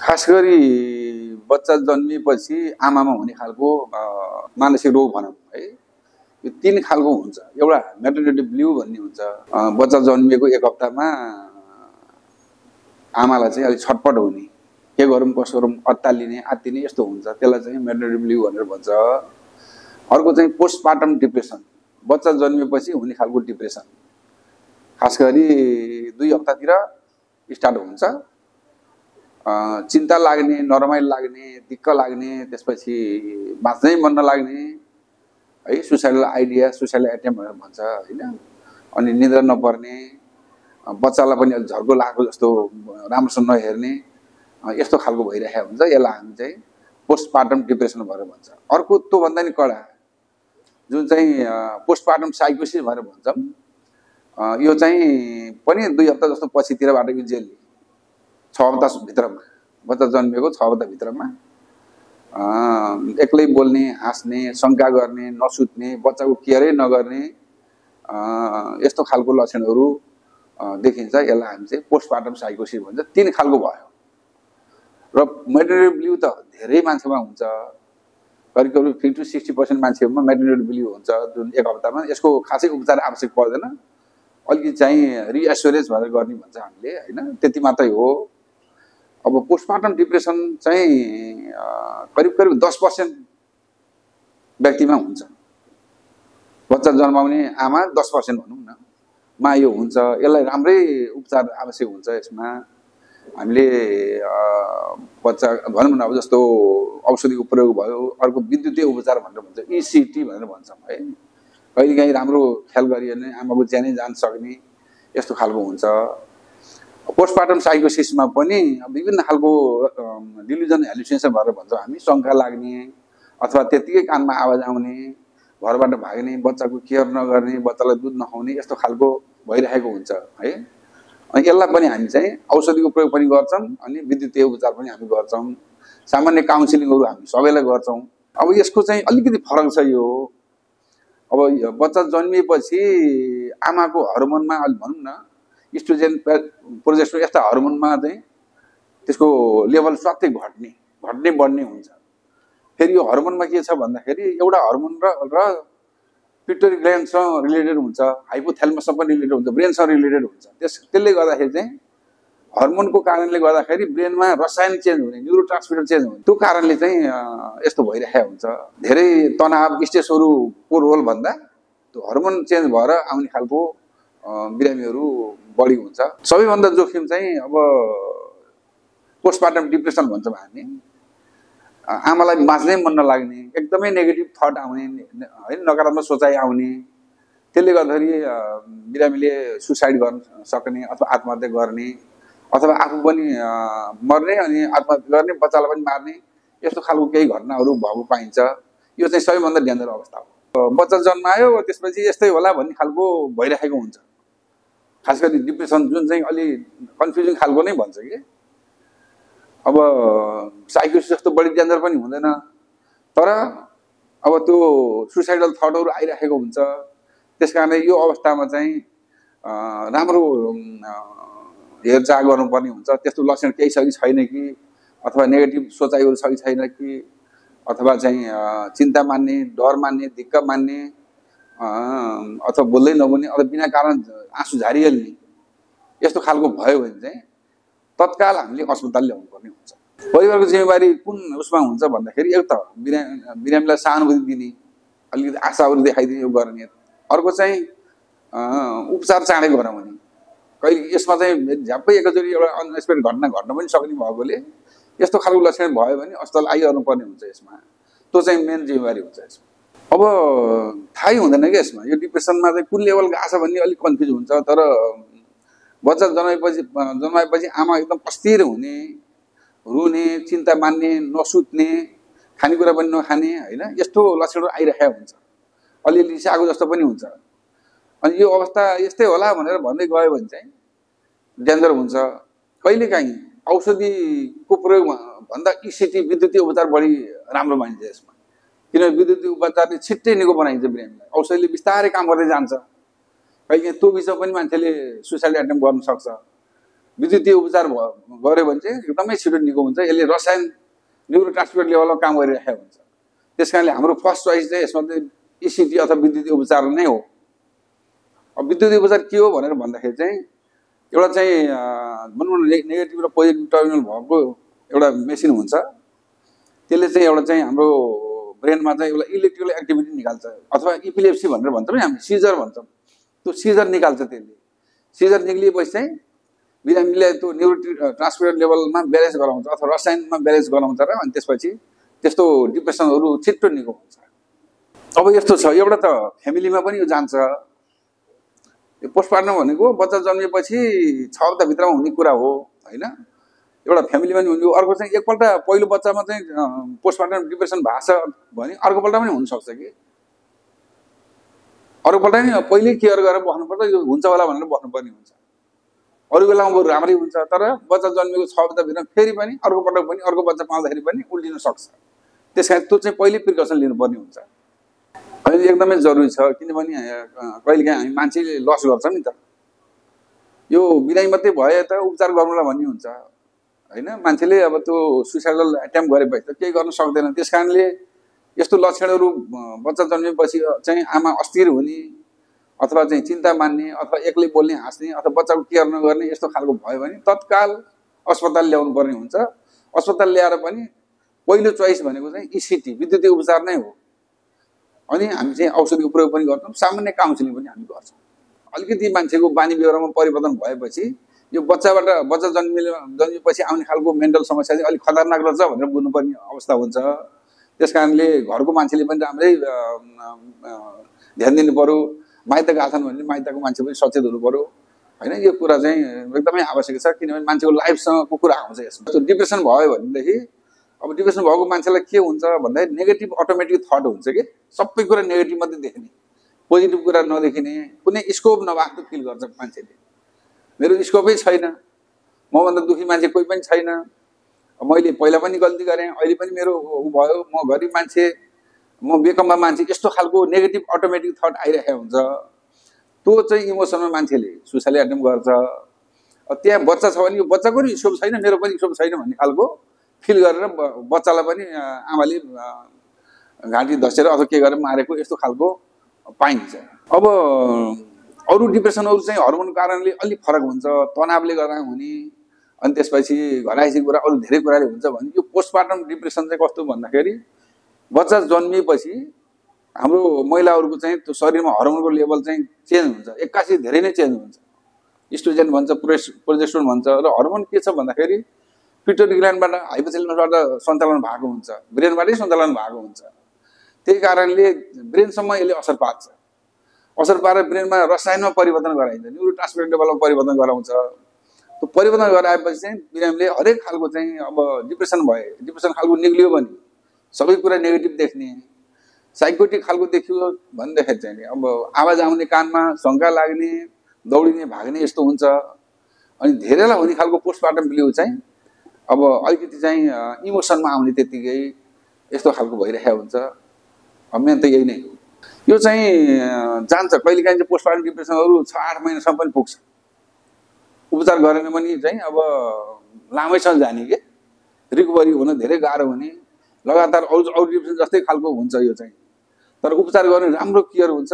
खास गरी बच्चा जन्मिएपछि आमामा हुने खालको मानसिक रोग भनौँ है, यो 3 खालको हुन्छ। एउटा मेटर्निटी ब्लू भन्ने हुन्छ, बच्चा जन्मिएको 1 हप्तामा आमालाई चाहिँ अलिक छटपट हुने, के गरौँ कसो गरौँ, अत्तालिने आत्तिने यस्तो हुन्छ, त्यसलाई चाहिँ मेटर्निटी ब्लू भनेर भन्छ। अर्को चाहिँ पोस्टपार्टम डिप्रेसन, बच्चा जन्मिएपछि हुने खालको डिप्रेसन, खास गरी 2 हप्तातिर स्टार्ट हुन्छ। चिन्ता लाग्ने, नरमाइलो लाग्ने, दिक्क लाग्ने, त्यसपछि बाँच्नै मन नलाग्ने है, सुसाइडल आइडिया, सुसाइडल एटेम्प भनेर भन्छ हैन। अनि निद्रा नपर्ने, बच्चालाई पनि अलि झर्को लागेको जस्तो राम्रोसँग नहेर्ने, यस्तो खालको भइरहेको हुन्छ। यसलाई हामी चाहिँ पोस्टपार्टम डिप्रेसन भनेर भन्छ। अर्को त्योभन्दा नि कडा जुन चाहिँ पोस्टपार्टम साइकोसिस भनेर भन्छौँ, यो चाहिँ पनि 2 हप्ता जस्तो पछितिरबाट युजुअली 6 हप्ताभित्रमा, बच्चा जन्मिएको 6 हप्ताभित्रमा एक्लै बोल्ने, हाँस्ने, शङ्का गर्ने, नसुत्ने, बच्चाको केयरै नगर्ने, यस्तो खालको लक्षणहरू देखिन्छ। यसलाई हामी चाहिँ पोस्टपार्टम साइकोसिस भन्छ। 3 खालको भयो र मेटर्निटी ब्लू त धेरै मान्छेमा हुन्छ, करिब 50 to 60% मान्छेमा मेटर्निटी ब्लू हुन्छ जुन 1 हप्तामा। यसको खासै उपचार आवश्यक पर्दैन, अलिकति चाहिँ रिएस्योरेन्स भनेर गर्ने भन्छ हामीले हैन, त्यति मात्रै हो। अब पोस्टपार्टम डिप्रेसन चाहिँ करिब 10% व्यक्तिमा हुन्छ। बच्चा जन्माउने आमा 10% भनौँ न मा यो हुन्छ। यसलाई राम्रै उपचार आवश्यक हुन्छ। यसमा हामीले बच्चा भनौँ न, अब जस्तो औषधिको प्रयोग भयो, अर्को विद्युतीय उपचार भनेर भन्छ, ECT भनेर भन्छौँ है। कहिलेकाहीँ राम्रो ख्याल गरियो भने आमाको ज्यानै जान सक्ने यस्तो खालको हुन्छ। पोस्टपार्टम साइकोसिसमा पनि विभिन्न खालको डिल्युजन हेलुसिनेसन भनेर भन्छौँ हामी, शङ्का लाग्ने अथवा त्यतिकै कानमा आवाज आउने, घरबाट भाग्ने, बच्चाको केयर नगर्ने, बच्चालाई दुध नखुवाउने, यस्तो खालको भइरहेको हुन्छ है। अनि यसलाई पनि हामी चाहिँ औषधिको प्रयोग पनि गर्छौँ, अनि विद्युतीय उपचार पनि हामी गर्छौँ। सामान्य काउन्सिलिङहरू हामी सबैलाई गर्छौँ। अब यसको चाहिँ अलिकति फरक छ यो। अब बच्चा जन्मिएपछि आमाको हर्मोनमा अलि भनौँ न इस्ट्रोजेन, प्रोजेस्टेरोन यस्ता हर्मोनमा चाहिँ त्यसको लेभल स्वात्तै घट्ने बढ्ने हुन्छ। फेरि यो हर्मोनमा के छ भन्दाखेरि एउटा हर्मोन र पिट्युटरी ग्ल्यान्डसँग रिलेटेड हुन्छ, हाइपोथ्यालमससँग पनि रिलेटेड हुन्छ, ब्रेनसँग रिलेटेड हुन्छ। त्यसले गर्दाखेरि चाहिँ हर्मोनको कारणले गर्दाखेरि ब्रेनमा रसायन चेन्ज हुने, न्युरोट्रान्समिटर चेन्ज हुने, त्यो कारणले चाहिँ यस्तो भइरहेको हुन्छ। धेरै तनाव, स्ट्रेसहरूको रोल भन्दा त्यो हर्मोन चेन्ज भएर आउने खालको बिरामीहरू बढी हुन्छ। सबैभन्दा जोखिम चाहिँ अब पोस्टपार्टम डिप्रेसन भन्छौँ हामी। आमालाई बाँच्नै मन नलाग्ने, एकदमै नेगेटिभ थट आउने है, नकारात्मक सोचाइ आउने, त्यसले गर्दाखेरि बिरामीले सुसाइड गर्न सक्ने अथवा आत्महत्या गर्ने, अथवा आफू पनि मर्ने अनि आत्महत्या गर्ने, बच्चालाई पनि मार्ने, यस्तो खालको केही घटनाहरू भएको पाइन्छ। यो चाहिँ सबैभन्दा डेन्जर अवस्था हो। बच्चा जन्मायो त्यसपछि यस्तै होला भन्ने खालको भइरहेको हुन्छ। खास गरी डिप्रेसन जुन चाहिँ अलि कन्फ्युजिङ खालको नै भन्छ कि। अब साइकोसिस जस्तो बढी डेन्जर पनि हुँदैन, तर अब त्यो सुसाइडल थटहरू आइरहेको हुन्छ। त्यसकारणले यो अवस्थामा चाहिँ राम्रो हेरचाह गर्नुपर्ने हुन्छ। त्यस्तो लक्षण केही छ कि छैन कि, अथवा नेगेटिभ सोचाइहरू छ कि छैन कि, अथवा चाहिँ चिन्ता मान्ने, डर मान्ने, दिक्क मान्ने, अथवा बोल्दै नबोल्ने, अथवा बिना कारण आँसु झारिहाल्ने, यस्तो खालको भयो भने चाहिँ तत्काल हामीले अस्पताल ल्याउनु पर्ने हुन्छ। परिवारको जिम्मेवारी कुन उसमा हुन्छ भन्दाखेरि, एक त बिरामीलाई सहानुभूति दिने, अलिकति आशाहरू देखाइदिने, यो गर्ने। अर्को चाहिँ उपचार चाँडै गराउने। कहिले यसमा चाहिँ झ्याप्पै एकैचोटि एउटा अनएक्सपेक्टेड घटना घट्न पनि सक्ने भएकोले यस्तो खालको लक्षण भयो भने अस्पताल आइरहनु पर्ने हुन्छ। यसमा त्यो चाहिँ मेन जिम्मेवारी हुन्छ। यसमा अब थाहै हुँदैन कि यसमा यो डिप्रेसनमा चाहिँ कुन लेभलको आछ भन्ने अलिक कन्फ्युज हुन्छ। तर बच्चा जन्माएपछि आमा एकदम अस्थिर हुने, रुने, चिन्ता मान्ने, नसुत्ने, खानेकुरा पनि नखाने हैन, यस्तो लक्षणहरू आइरहेको हुन्छ। अलिअलि रिसाएको जस्तो पनि हुन्छ। अनि यो अवस्था यस्तै होला भनेर भन्दै गयो भने चाहिँ डेन्जर हुन्छ। कहिलेकाहीँ औषधिको प्रयोग भन्दा ECT विद्युतीय उपचार बढी राम्रो मानिन्छ यसमा, किनभने विद्युतीय उपचारले छिट्टै निको बनाइन्छ बिरामीलाई। औषधिले बिस्तारै काम गर्दै जान्छ। कहिलेकाहीँ त्यो बिचमा पनि मान्छेले सुसाइड एटेम्प गर्न सक्छ। विद्युतीय उपचार गर्यो भने चाहिँ एकदमै छिटो निको हुन्छ। यसले रसायन न्युरोट्रान्समिटर लेभलमा काम गरिरहेको हुन्छ। त्यसकारणले हाम्रो फर्स्ट चोइस चाहिँ यसमा चाहिँ इसिटी अथवा विद्युतीय उपचार नै हो। अब विद्युतीय उपचार के हो भनेर भन्दाखेरि चाहिँ एउटा चाहिँ भनौँ न नेगेटिभ र पोजिटिभ टर्मिनल भएको एउटा मेसिन हुन्छ। त्यसले चाहिँ एउटा चाहिँ हाम्रो ब्रेनमा चाहिँ एउटा इलेक्ट्रिकल एक्टिभिटी निकाल्छ अथवा इपिलेप्सी भनेर भन्छौँ नि हामी, सिजर भन्छौँ। त्यो सिजर निकाल्छ। त्यसले सिजर निक्लिएपछि चाहिँ बिरामीले त्यो न्युरोट्रान्समिटर लेभलमा ब्यालेन्स गराउँछ अथवा रसायनमा ब्यालेन्स गराउँछ र अनि त्यसपछि त्यस्तो डिप्रेसनहरू छिट्टो निको हुन्छ। अब यस्तो छ, एउटा त फ्यामिलीमा पनि यो जान्छ। यो पोस्टमार्टम भनेको बच्चा जन्मिएपछि 6 हप्ताभित्रमा हुने कुरा हो होइन। एउटा फ्यामिलीमा नि हुने। अर्को चाहिँ एकपल्ट पहिलो बच्चामा चाहिँ पोस्टमार्टम डिप्रेसन भएको छ भने अर्कोपल्ट पनि हुनसक्छ कि। अर्कोपल्ट नि पहिल्यै केयर गरेर बस्नुपर्छ, यो हुन्छ होला भनेर बस्नुपर्ने हुन्छ। अरू बेलामा बरु राम्रै हुन्छ, तर बच्चा जन्मेको 6 हप्ताभित्र फेरि पनि अर्कोपल्ट पनि अर्को बच्चा पाउँदाखेरि पनि उल्टिन सक्छ। त्यस कारण त्यो चाहिँ पहिले प्रिकसन लिनुपर्ने हुन्छ। अहिले एकदमै जरुरी छ, किनभने कहिलेकाहीँ हामी मान्छेले लस गर्छ नि त। यो बिरामी मात्रै भए त उपचार गर्नुलाई भन्ने हुन्छ होइन। मान्छेले अब त्यो सुसाइडल एटेम्प गरेपछि त केही गर्न सक्दैन। त्यस कारणले यस्तो लक्षणहरू बच्चा जन्मेपछि चाहिँ आमा अस्थिर हुने अथवा चाहिँ चिन्ता मान्ने अथवा एक्लै बोल्ने हाँस्ने अथवा बच्चाको केयर नगर्ने यस्तो खालको भयो भने तत्काल अस्पताल ल्याउनु पर्ने हुन्छ। अस्पताल ल्याएर पनि पहिलो चोइस भनेको चाहिँ इसिटी विद्युतीय उपचार नै हो। अनि हामी चाहिँ औषधिको प्रयोग पनि गर्छौँ, सामान्य काउन्सिलिङ पनि हामी गर्छौँ। अलिकति मान्छेको बानी व्यवहारमा परिवर्तन भएपछि यो बच्चा जन्मेपछि आउने खालको मेन्टल समस्या चाहिँ अलिक खतरनाक रहेछ भनेर बुझ्नुपर्ने अवस्था हुन्छ। त्यस कारणले घरको मान्छेले पनि राम्रै ध्यान दिनु पर्यो। माइत गएको छन् भने माइतको मान्छे पनि सचेत हुनु पर्यो होइन। यो कुरा चाहिँ एकदमै आवश्यक छ, किनभने मान्छेको लाइफसँगको कुरा आउँछ यसमा। डिप्रेसन भयो भनेदेखि अब डिप्रेसन भएको मान्छेलाई के हुन्छ भन्दाखेरि नेगेटिभ अटोमेटिक थट हुन्छ कि सबै कुरा नेगेटिभ मात्रै देख्ने, पोजिटिभ कुरा नदेखिने, कुनै स्कोप नभएको फिल गर्छ मान्छेले। मेरो स्कोपै छैन, मभन्दा दुखी मान्छे कोही पनि छैन, मैले पहिला पनि गल्ती गरेँ, अहिले पनि मेरो भयो, म गरिब मान्छे, म बेकममा मान्छे, यस्तो खालको नेगेटिभ अटोमेटिक थट आइरहेको हुन्छ। त्यो चाहिँ इमोसनमा मान्छेले सुसाइड एटेम्प गर्छ। त्यहाँ बच्चा छ भने यो बच्चाको नि स्कोप छैन, मेरो पनि स्कोप छैन भन्ने खालको फिल गरेर बच्चालाई पनि आमाले घाँटी धसेर अथवा के गरेर मारेको यस्तो खालको पाइन्छ। अब अरू डिप्रेसनहरू चाहिँ हर्मोनको कारणले अलिक फरक हुन्छ, तनावले गर्दा हुने, अनि त्यसपछि घराइसी कुरा अरू धेरै कुराले हुन्छ भने यो पोस्टमार्टम डिप्रेसन चाहिँ कस्तो भन्दाखेरि बच्चा जन्मिएपछि हाम्रो महिलाहरूको चाहिँ त्यो शरीरमा हर्मोनको लेभल चाहिँ चेन्ज हुन्छ, एक्कासी धेरै नै चेन्ज हुन्छ। इस्ट्रोजेन भन्छ, प्रोजेस्टेरोन भन्छ। र हर्मोन के छ भन्दाखेरि पिट्युटरी ग्ल्यान्डबाट हाइपोथैलेमसबाट सञ्चालन भएको हुन्छ, ब्रेनबाटै सञ्चालन भएको हुन्छ। त्यही कारणले ब्रेनसम्म यसले असर पार्छ। असर पारेर ब्रेनमा रसायनमा परिवर्तन गराइन्छ, न्युरोट्रान्समिटर लेभलमा परिवर्तन गराउँछ। त्यो परिवर्तन गराएपछि चाहिँ बिरामीले हरेक खालको चाहिँ अब डिप्रेसन भए, डिप्रेसन खालको निक्लियो भने सबै कुरा नेगेटिभ देख्ने, साइकोटिक खालको देखियो भनेदेखि चाहिँ अब आवाज आउने कानमा, शङ्का लाग्ने, दौडिने, भाग्ने यस्तो हुन्छ। अनि धेरैलाई हुने खालको पोस्टमार्टम ब्लू चाहिँ अब अलिकति चाहिँ इमोसनमा आउने त्यतिकै यस्तो खालको भइरहेको हुन्छ। मेन त यही नै हो। यो चाहिँ जान्छ, कहिलेकाहीँ चाहिँ पोस्टमार्टम डिप्रेसनहरू 6-8 महिनासम्म पनि पुग्छ। उपचार गरेन भने चाहिँ अब लामैसम्म जाने के, रिकभरी हुन धेरै गाह्रो हुने, लगातार अरू डिप्रेसन जस्तै खालको हुन्छ यो चाहिँ। तर उपचार गर्ने राम्रो केयर हुन्छ,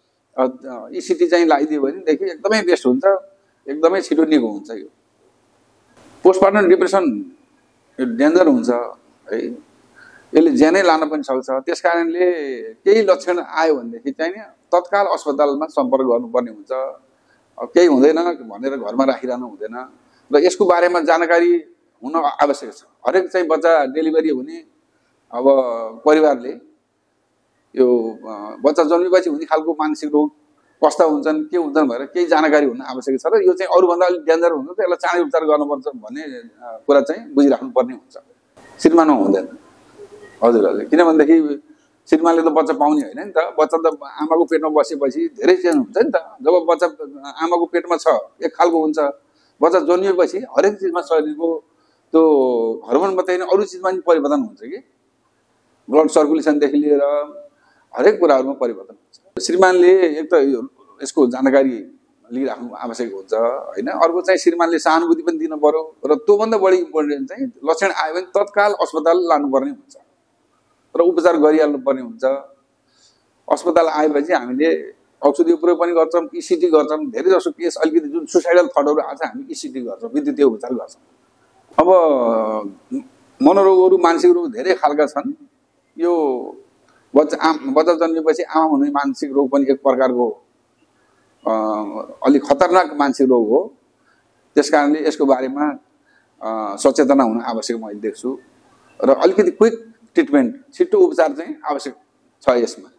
इसिटी चाहिँ लगाइदियो भनेदेखि एकदमै बेस्ट हुन्छ, एकदमै छिटो निको हुन्छ। यो पोस्टमार्टम डिप्रेसन यो डेन्जर हुन्छ है, यसले ज्यानै लान पनि सक्छ। त्यस कारणले केही लक्षण आयो भनेदेखि चाहिँ नि तत्काल अस्पतालमा सम्पर्क गर्नुपर्ने हुन्छ। केही हुँदैन भनेर घरमा राखिरहनु हुँदैन र यसको बारेमा जानकारी हुन आवश्यक छ। हरेक चाहिँ बच्चा डेलिभरी हुने अब परिवारले यो बच्चा जन्मेपछि हुने खालको मानसिक रोग कस्ता हुन्छन्, के हुन्छन् भनेर केही जानकारी हुन आवश्यक छ। र यो चाहिँ अरूभन्दा अलिक डेन्जर हुन्छ, त यसलाई चाँडै उपचार गर्नुपर्छ भन्ने कुरा चाहिँ बुझिराख्नुपर्ने हुन्छ। श्रीमानमा हुँदैन। हजुर हजुर, किनभनेदेखि श्रीमानले त बच्चा पाउने होइन नि त। बच्चा त आमाको पेटमा बसेपछि धेरै चेन्ज हुन्छ नि त। जब बच्चा आमाको पेटमा छ एक खालको हुन्छ, बच्चा जन्मिएपछि हरेक चिजमा शरीरको त्यो हर्मोन मात्रै होइन अरू चिजमा पनि परिवर्तन हुन्छ कि, ब्लड सर्कुलेसनदेखि लिएर हरेक कुराहरूमा परिवर्तन हुन्छ। श्रीमानले एक त यसको जानकारी लिइराख्नु आवश्यक हुन्छ हैन। अर्को चाहिँ श्रीमानले सहानुभूति पनि दिनु पर्यो र त्योभन्दा बढी इम्पोर्टेन्ट चाहिँ लक्षण आयो भने तत्काल अस्पताल लानुपर्ने हुन्छ र उपचार गरिहाल्नु पर्ने हुन्छ। अस्पताल आएपछि हामीले औषधि प्रयोग पनि गर्छौँ, इसिटी गर्छौँ। धेरै जसो केस अलिकति जुन सुसाइडल थटहरू आछ हामी इसिटी गर्छौँ, विद्युतीय उपचार गर्छौँ। अब मनोरोगहरू मानसिक रोग धेरै खालका छन्। यो बच्चा जन्मेपछि आमा हुने मानसिक रोग पनि एक प्रकारको अलिक खतरनाक मानसिक रोग हो। त्यसकारणले यसको बारेमा सचेतना हुन आवश्यक मैले देख्छु र अलिकति क्विक ट्रिटमेन्ट छिटो उपचार चाहिँ आवश्यक छ यसमा।